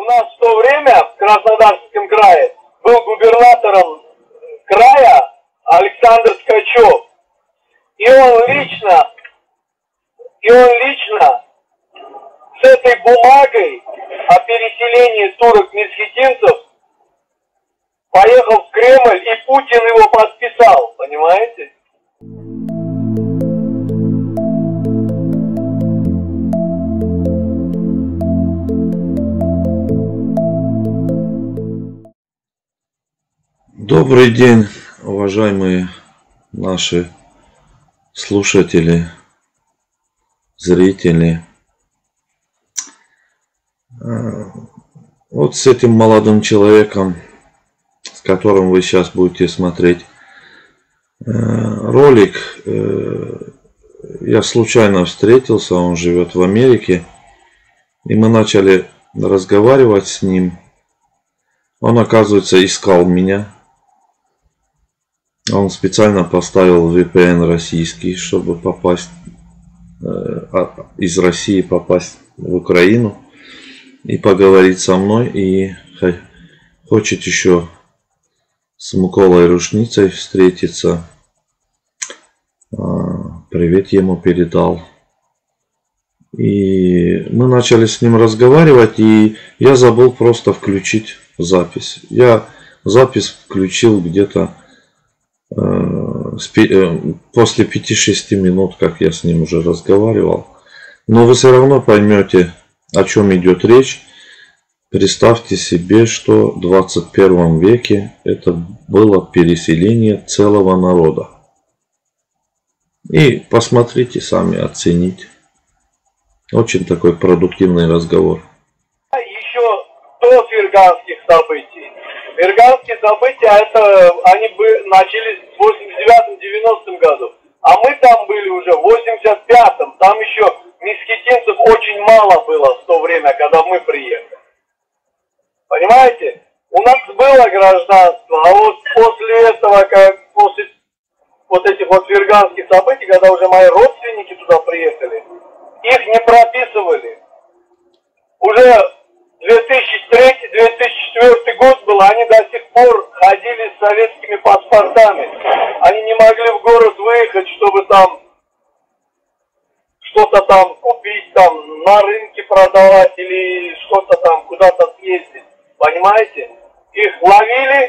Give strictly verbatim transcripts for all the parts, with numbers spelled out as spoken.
нас в то время в Краснодарском крае был губернатором края Александр Ткачев. И он лично, и он лично с этой бумагой о переселении турок-месхетинцев поехал в Кремль, и Путин его подписал, понимаете? Добрый день, уважаемые наши слушатели, зрители. Вот с этим молодым человеком, с которым вы сейчас будете смотреть ролик, я случайно встретился, он живет в Америке, и мы начали разговаривать с ним. Он, оказывается, искал меня. Он специально поставил ви пи эн российский, чтобы попасть из России, попасть в Украину и поговорить со мной. И хочет еще с Миколой Рушницей встретиться. Привет ему передал. И мы начали с ним разговаривать, и я забыл просто включить запись. Я запись включил где-то после пяти-шести минут, как я с ним уже разговаривал. Но вы все равно поймете, о чем идет речь. Представьте себе, что в двадцать первом веке это было переселение целого народа. И посмотрите сами, оцените. Очень такой продуктивный разговор. Еще до ферганских событий. Ферганские события, это они бы начались в восемьдесят девятом — девяностом году. А мы там были уже в восемьдесят пятом. Там еще месхетинцев очень мало было в то время, когда мы приехали. Понимаете? У нас было гражданство, а вот после этого, как после вот этих вот ферганских событий, когда уже мои родственники туда приехали, их не прописывали. Уже две тысячи третий — две тысячи четвёртый год был, они до сих пор ходили с советскими паспортами. Они не могли в город выехать, чтобы там что-то там купить, там на рынке продавать или что-то там куда-то съездить. Понимаете? Их ловили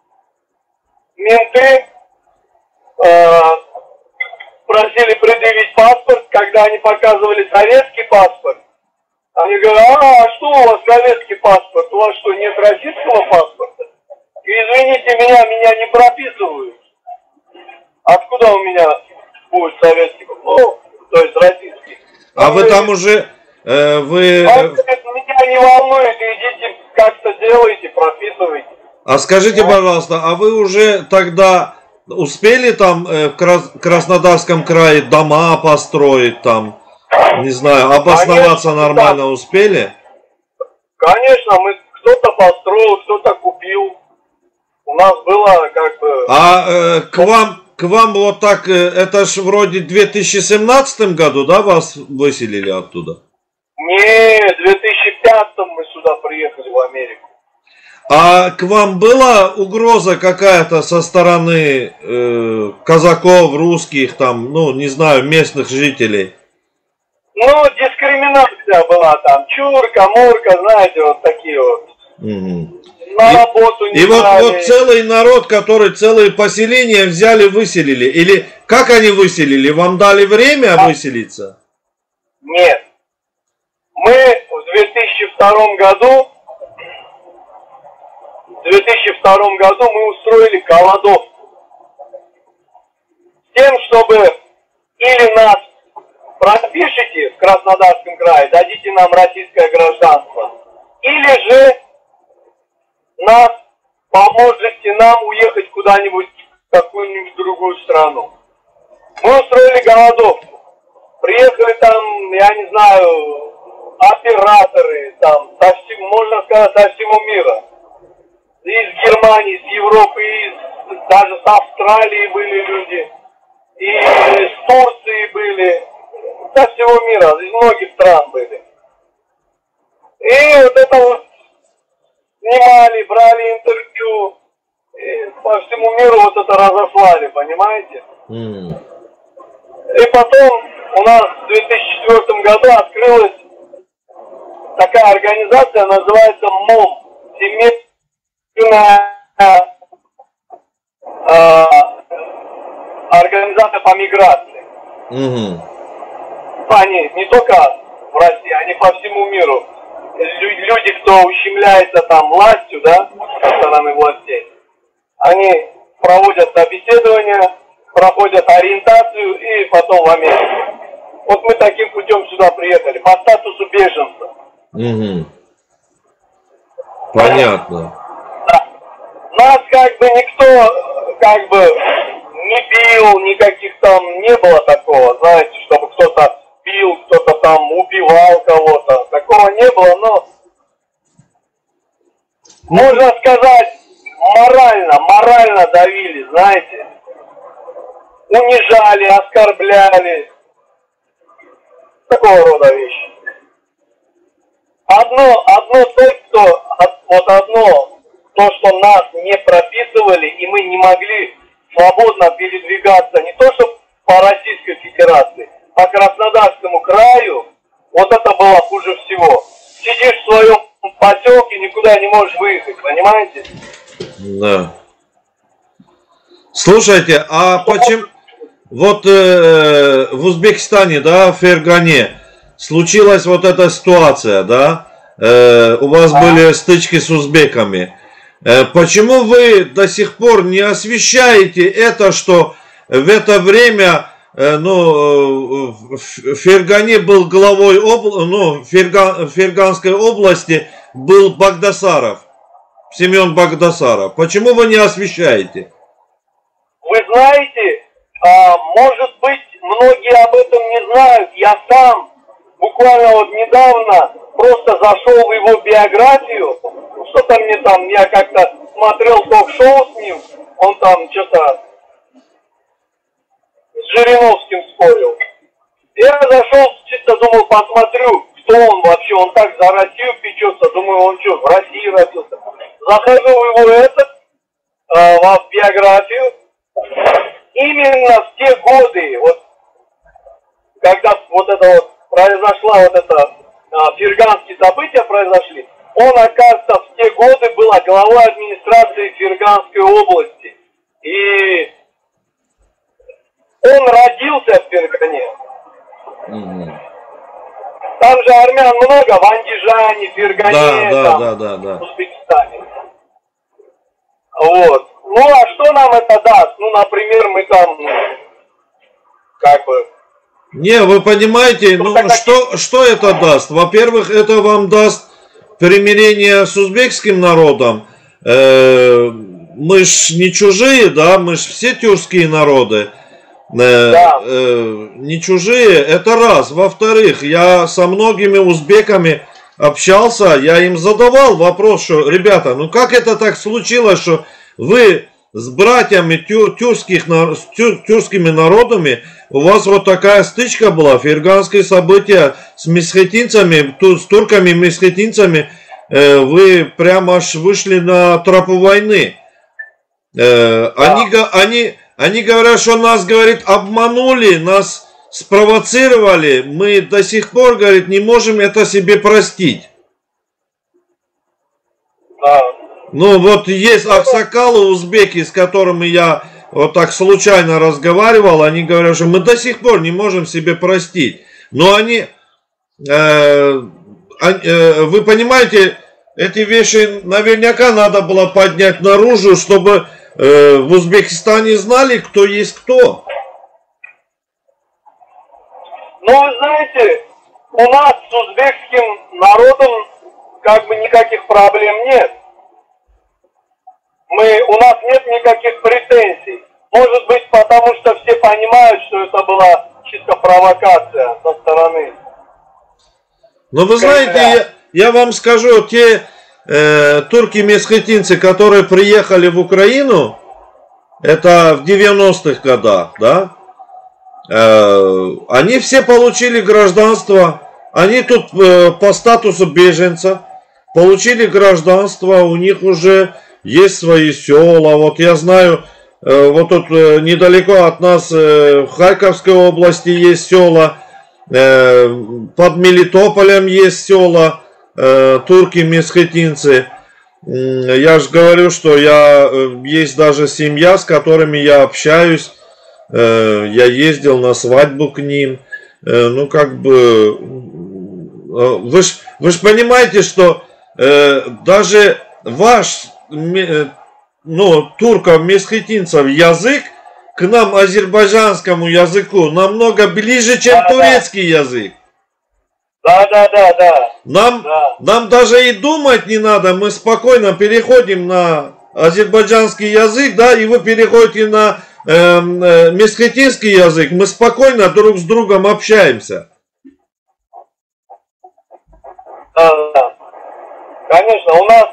менты, э, просили предъявить паспорт. Когда они показывали советский паспорт, они говорят: а что у вас советский паспорт? У вас что, нет российского паспорта? Извините меня, меня не прописывают. Откуда у меня будет советский паспорт? Ну, то есть российский. А вы там уже... Э, вы... Он говорит: меня не волнует, идите как-то делайте, прописывайте. А скажите, пожалуйста, а вы уже тогда успели там э, в Крас... Краснодарском крае дома построить там? Не знаю, обосноваться. Конечно, нормально да. Успели? Конечно, мы кто-то построил, кто-то купил. У нас было как бы... А э, к вам, к вам вот так, э, это ж вроде в две тысячи семнадцатом году, да, вас выселили оттуда? Не, в две тысячи пятом мы сюда приехали, в Америку. А к вам была угроза какая-то со стороны э, казаков, русских, там, ну, не знаю, местных жителей? Ну, дискриминация была там. Чурка, Мурка, знаете, вот такие вот. Угу. На и, работу не И вот, брали. вот целый народ, который целые поселения взяли, выселили. Или как они выселили? Вам дали время а? выселиться? Нет. Мы в две тысячи втором году, в две тысячи втором году мы устроили голодовку. С тем, чтобы или нас пропишите в Краснодарском крае, дадите нам российское гражданство, или же нас поможете нам уехать куда-нибудь в какую-нибудь другую страну. Мы устроили голодовку. Приехали там, я не знаю, операторы, там, со всем, можно сказать, со всего мира. Из Германии, из Европы, из, даже с Австралии были люди, и из Турции были. Со всего мира, из многих стран были. И вот это вот снимали, брали интервью. И по всему миру вот это разослали, понимаете? Mm. И потом у нас в две тысячи четвёртом году открылась такая организация, называется МОМ. Семейная э, организация по миграции. Mm-hmm. Они не только в России, они по всему миру. Люди, кто ущемляется там властью, да, со стороны властей, они проводят собеседование, проходят ориентацию и потом в Америку. Вот мы таким путем сюда приехали, по статусу беженца. Угу. Понятно. Да. Нас как бы никто как бы не бил, никаких там не было такого, знаете, чтобы кто-то бил, кто-то там убивал кого-то. Такого не было, но можно сказать, морально, морально давили, знаете. Унижали, оскорбляли. Такого рода вещи. Одно, одно то, что, вот одно, то, что нас не прописывали, и мы не могли свободно передвигаться, не то, что по Российской Федерации, по Краснодарскому краю, вот это было хуже всего. Сидишь в своем поселке, никуда не можешь выехать, понимаете? Да. Слушайте, а почему вот э, в Узбекистане, да, в Фергане случилась вот эта ситуация, да, э, у вас а? были стычки с узбеками. Э, почему вы до сих пор не освещаете это, что в это время, э, ну, в Фергане был главой обла... ну, Ферган... Ферганской области был Багдасаров, Семен Багдасаров. Почему вы не освещаете? Вы знаете, а, может быть, многие об этом не знают. Я сам буквально вот недавно просто зашел в его биографию. Что-то мне там, я как-то смотрел ток-шоу с ним. Он там что-то с Жириновским спорил. Я зашел, чисто думал, посмотрю, кто он вообще. Он так за Россию печется. Думаю, он что, в России родился. Захожу в его этот, э, в биографию. Именно в те годы, вот, когда вот это вот произошла вот это, а, ферганские события произошли, он, оказывается, в те годы был главой администрации Ферганской области. И он родился в Фергане. Mm-hmm. Там же армян много, в Андижане, Фергане, да, там, да, да, да. в Узбекистане. Вот. Ну, а что нам это даст? Ну, например, мы там, как бы... Не, вы понимаете, ну, как... что, что это даст? Во-первых, это вам даст примирение с узбекским народом. Э, мы ж не чужие, да, мы ж все тюркские народы. Э, да. э, не чужие, это раз. Во-вторых, я со многими узбеками общался, я им задавал вопрос, что, ребята, ну как это так случилось, что вы с братьями тюр, тюркских, тюр, тюркскими народами, у вас вот такая стычка была, ферганские события с месхетинцами, с турками-месхетинцами, э, вы прямо аж вышли на тропу войны. Э, они, они, они говорят, что нас, говорит, обманули, нас спровоцировали, мы до сих пор, говорит, не можем это себе простить. Да. Ну вот есть аксакалы узбеки, с которыми я вот так случайно разговаривал, они говорят, что мы до сих пор не можем себе простить. Но они, э, э, вы понимаете, эти вещи наверняка надо было поднять наружу, чтобы э, в Узбекистане знали, кто есть кто. Ну вы знаете, у нас с узбекским народом как бы никаких проблем нет. Мы, у нас нет никаких претензий. Может быть, потому что все понимают, что это была чисто провокация со стороны. Но вы знаете, я, я вам скажу, те э, турки-месхетинцы, которые приехали в Украину, это в девяностых годах, да, э, они все получили гражданство, они тут э, по статусу беженца, получили гражданство, у них уже есть свои села. Вот я знаю, вот тут недалеко от нас в Харьковской области есть села, под Мелитополем есть села, турки-месхетинцы. Я же говорю, что я, есть даже семья, с которыми я общаюсь. Я ездил на свадьбу к ним. Ну, как бы, вы ж, вы ж понимаете, что даже ваш, ну, турков-месхетинцев язык к нам, азербайджанскому языку, намного ближе, чем да, турецкий да. язык. Да, да, да, да. Нам, да. нам даже и думать не надо, мы спокойно переходим на азербайджанский язык, да, и вы переходите на э, э, месхетинский язык, мы спокойно друг с другом общаемся. Да, да. Конечно, у нас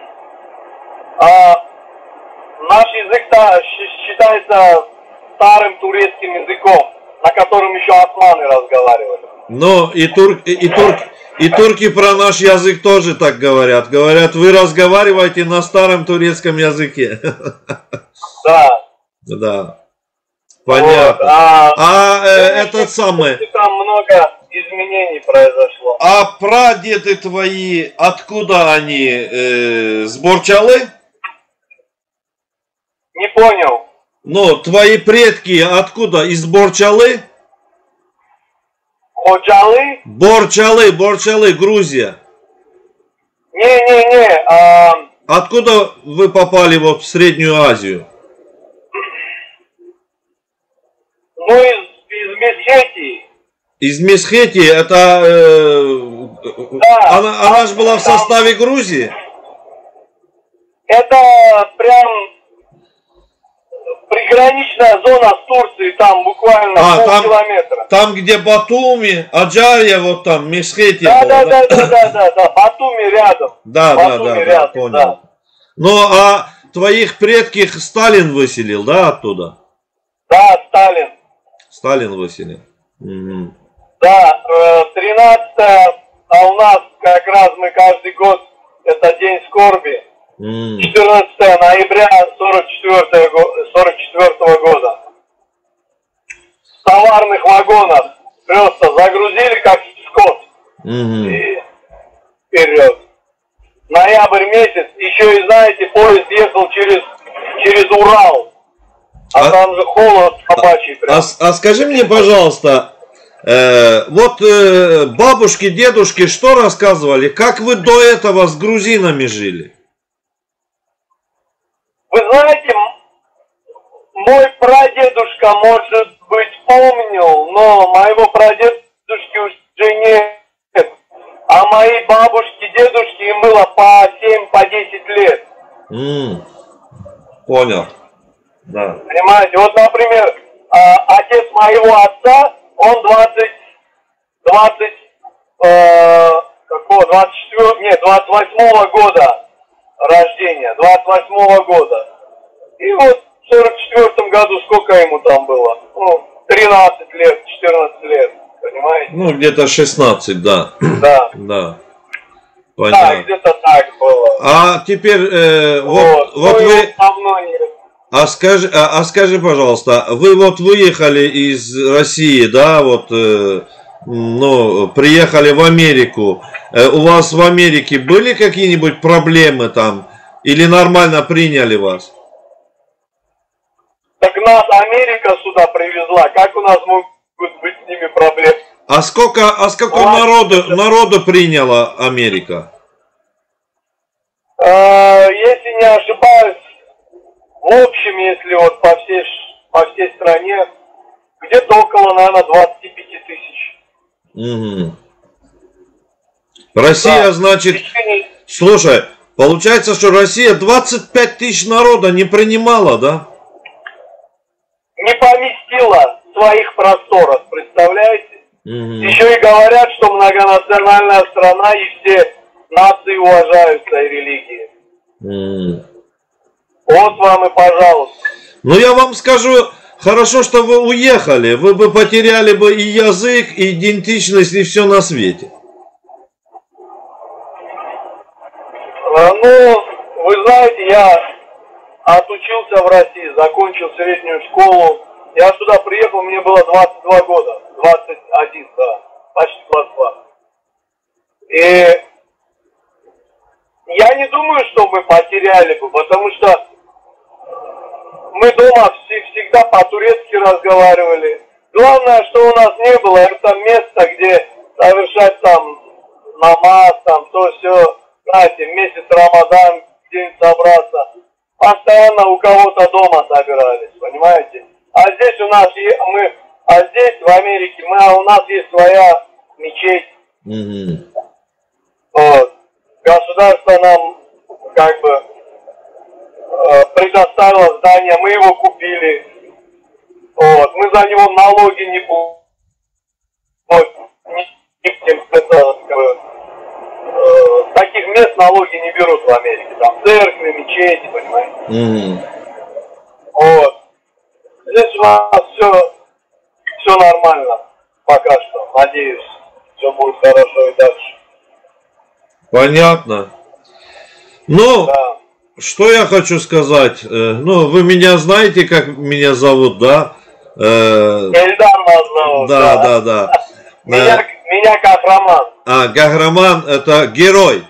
а, наш язык-то считается старым турецким языком, на котором еще османы разговаривали. Но и, тур, и, и, тур, и турки про наш язык тоже так говорят. Говорят, вы разговариваете на старом турецком языке. Да. Да. Понятно. Вот. А, а э, этот самый... Там много изменений произошло. А прадеды твои, откуда они? Э, с Борчалы? Не понял. Ну, твои предки откуда? Из Борчалы? Борчалы? Борчалы, Борчалы, Грузия. Не-не-не. А... Откуда вы попали вот в Среднюю Азию? Ну, из, из Месхетии. Из Месхетии, это... Э, да. Она, она же была в составе Грузии? Это прям... приграничная зона с Турцией, там буквально а, полкилометра. Там, там, где Батуми, Аджария, вот там, Месхетия. Да, была, да, да, да, да, да, да, Батуми рядом. Да, Батуми да, да, рядом, да, понял. Да. Ну, а твоих предков Сталин выселил, да, оттуда? Да, Сталин. Сталин выселил. Угу. Да, тринадцатое, а у нас как раз мы каждый год, это день скорби. четырнадцатое ноября сорок четвёртого года. С товарных вагонов просто загрузили как скот. Mm-hmm. И вперед. Ноябрь месяц. Еще и знаете, поезд ехал через, через Урал. А, а там же холод собачий. А, а скажи мне, пожалуйста, э, вот э, бабушки, дедушки что рассказывали? Как вы до этого с грузинами жили? Вы знаете, мой прадедушка, может быть, помнил, но моего прадедушки уже нет. А моей бабушке, дедушке им было по семь, по десять лет. Mm. Понял. Да. Понимаете, вот, например, отец моего отца, он двадцать, двадцать, э, какого, двадцать четвёртого, нет, двадцать восьмого года рождения, двадцать восьмого года. И вот в сорок четвёртом году сколько ему там было? Ну, тринадцать лет, четырнадцать лет, понимаете? Ну, где-то шестнадцать, да. Да. Да. Понятно. Да, где-то так было. А теперь, э, вот, вот, вот ну, вы... Давно нет. А скажи, а, а скажи, пожалуйста, вы вот выехали из России, да, вот, э, ну, приехали в Америку. Э, у вас в Америке были какие-нибудь проблемы там? Или нормально приняли вас? Так нас Америка сюда привезла. Как у нас могут быть с ними проблемы? А сколько, а сколько народу, народу приняла Америка? Э, если не ошибаюсь, в общем, если вот по всей, по всей стране, где-то около, наверное, двадцати пяти тысяч. Угу. Россия, да, значит, течение... слушай, получается, что Россия двадцать пять тысяч народа не принимала, да? Не поместила в своих просторах, представляете? Угу. Еще и говорят, что многонациональная страна и все нации уважают свои религии. Угу. Вот вам и пожалуйста. Ну я вам скажу, хорошо, что вы уехали. Вы бы потеряли бы и язык, и идентичность, и все на свете. Ну, вы знаете, я отучился в России, закончил среднюю школу. Я сюда приехал, мне было двадцать два года. двадцать один, да. Почти двадцать два. И я не думаю, что мы потеряли бы, потому что мы дома всегда по-турецки разговаривали. Главное, что у нас не было, это место, где совершать там намаз, там то все, знаете, месяц Рамадан, где-нибудь собраться. Постоянно у кого-то дома собирались, понимаете? А здесь у нас, мы, а здесь в Америке, мы, а у нас есть своя мечеть. Mm-hmm. Вот. Государство нам как бы э, предоставило здание, мы его купили. Вот. Мы за него налоги не будем. Э, таких мест налоги не берут в Америке. Там церкви, мечети, понимаете? Mm-hmm. Вот. Здесь у нас все, все нормально. Пока что. Надеюсь, все будет хорошо и дальше. Понятно. Ну, да. Что я хочу сказать. Ну, вы меня знаете, как меня зовут, да? Эльдар нас зовут. Да, да, да. да. Меня, меня Кахраман. А, Кахраман это герой.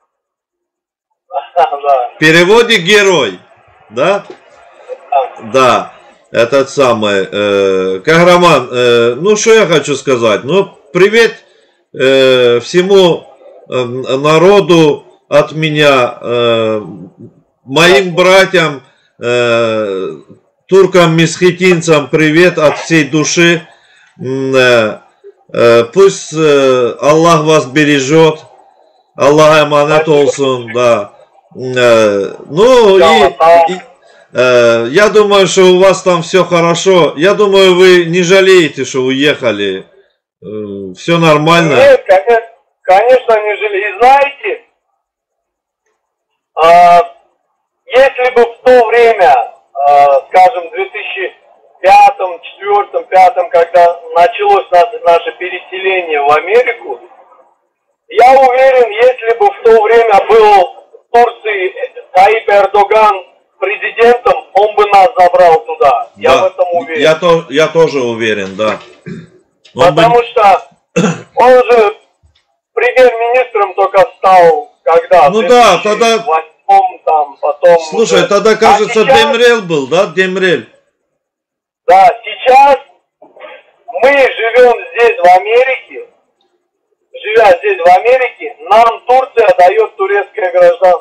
Да. В переводе герой. Да? Да. Этот самый. Э, Кахраман, э, ну, что я хочу сказать. Ну, привет э, всему э, народу от меня, э, моим братьям, э, туркам-месхетинцам привет от всей души. Э, э, пусть э, Аллах вас бережет. Аллах аманат олсун, да. Э, ну и, и э, я думаю, что у вас там все хорошо. Я думаю, вы не жалеете, что уехали. Э, все нормально. Нет, конечно, конечно не жалею. И знаете, э, если бы в то время, э, скажем, в две тысячи пятом, четвёртом, пятом, когда началось наше, наше переселение в Америку, я уверен, если бы в то время был в Турции Таип Эрдоган президентом, он бы нас забрал туда. Я да, в этом уверен. Я, то, я тоже уверен, да. Он Потому бы... что он же премьер-министром только стал, когда? Ну да, тогда... Там, потом Слушай, уже... тогда, кажется, а сейчас... Демрель был, да? Демрель. Да, сейчас мы живем здесь, в Америке. Живя здесь, в Америке, нам Турция дает турецкое гражданство.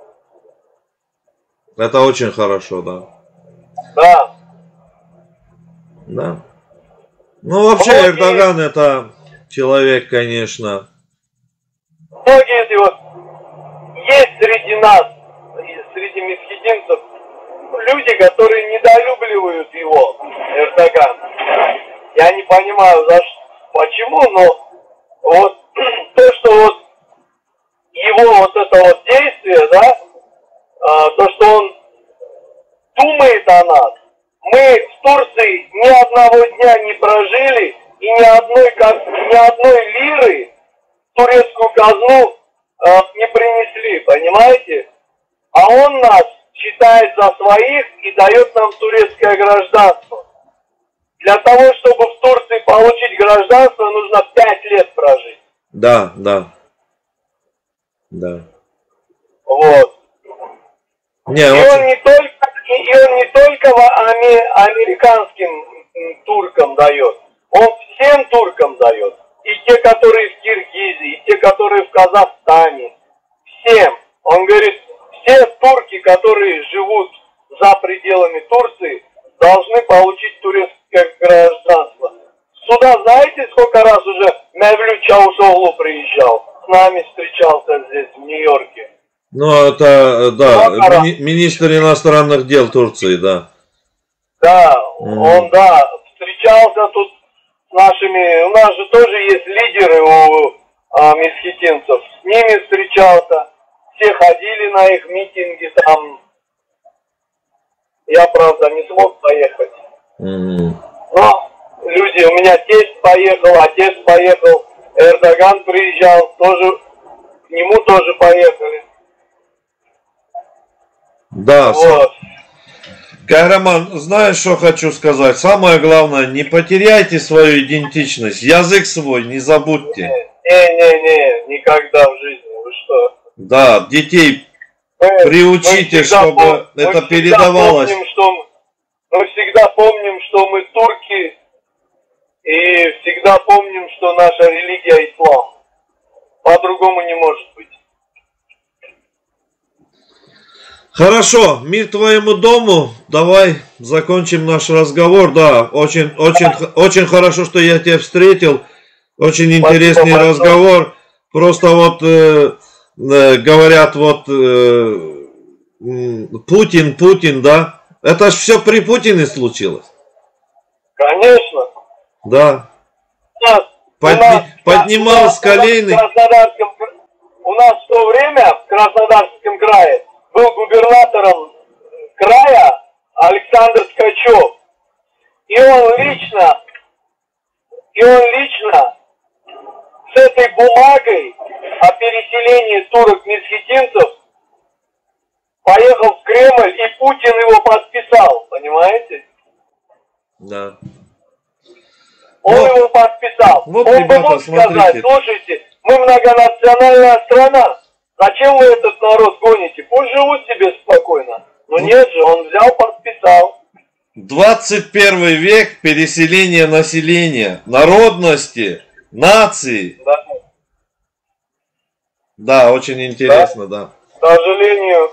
Это очень хорошо, да. Да. Да. Ну, вообще, многие... Эрдоган это человек, конечно. Многие вот есть среди нас, среди месхетинцев, люди, которые недолюбливают его, Эрдоган. Я не понимаю, за что, почему, но вот то, что вот его вот это вот действие, да, а, то, что он думает о нас, мы в Турции ни одного дня не прожили и ни одной, ни одной лиры в турецкую казну а, не принесли, понимаете? А он нас считает за своих и дает нам турецкое гражданство. Для того, чтобы в Турции получить гражданство, нужно пять лет прожить. Да, да. Да. Вот. Не, и, очень... он не только, и он не только американским туркам дает, он всем туркам дает. И те, которые в Киргизии, и те, которые в Казахстане. Всем. Он говорит, все турки, которые живут за пределами Турции, должны получить турецкое гражданство. Сюда знаете, сколько раз уже Мевлют Чавушоглу приезжал? С нами встречался здесь, в Нью-Йорке. Ну, это, да, ми- министр иностранных дел Турции, да. Да, mm. он, да, встречался тут с нашими, у нас же тоже есть лидеры у а, месхетинцев. С ними встречался, все ходили на их митинги там. Я, правда, не смог поехать. Mm. Но люди, у меня тесть поехал, отец поехал, Эрдоган приезжал, тоже, к нему тоже поехали. Да. Вот. Кайраман, знаешь, что хочу сказать? Самое главное, не потеряйте свою идентичность. Язык свой не забудьте. Не-не-не, никогда в жизни. Вы что? Да, детей мы, приучите, мы чтобы пом... это мы передавалось. Помним, что... Мы всегда помним, что мы турки, и всегда помним, что наша религия ислам. По-другому не может быть. Хорошо, мир твоему дому. Давай закончим наш разговор. Да, очень, очень, очень хорошо, что я тебя встретил. Очень интересный Спасибо, разговор. Просто вот э, э, говорят, вот э, Путин, Путин, да? Это ж все при Путине случилось. Конечно. Да. У нас, Подни, у нас, поднимал у нас, Скалейный. У нас, у нас в то время в Краснодарском крае был губернатором края Александр Ткачев. И он лично, и он лично с этой бумагой о переселении турок-месхетинцев поехал в Кремль, и Путин его подписал, понимаете? Да. Он вот, его подписал. Вот, он ребята, бы мог смотрите. сказать, слушайте, мы многонациональная страна, зачем вы этот народ гоните? Пусть живут себе спокойно. Но нет же, он взял, подписал. двадцать первый век, переселение населения, народности, нации. Да, да очень интересно, да. да. К сожалению.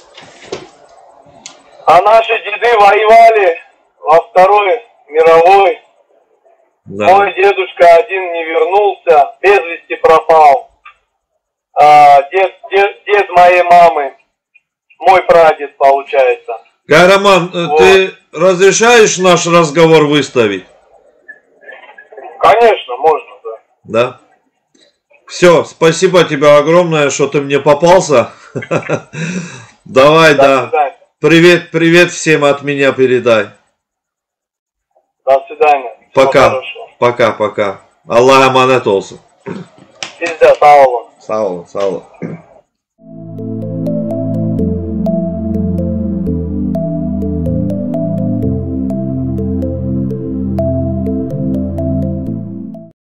А наши деды воевали во Второй мировой. Да. Мой дедушка один не вернулся, без вести пропал. А, дед, дед, дед моей мамы, мой прадед, получается. Кайраман, вот. Ты разрешаешь наш разговор выставить? Конечно, можно, да. Да? Все, спасибо тебе огромное, что ты мне попался. Давай, да. Привет, привет всем от меня передай. До свидания. Пока. Пока, пока. Аллах аманат olsun. Siz de sağ olun. Sağ olun, sağ olun.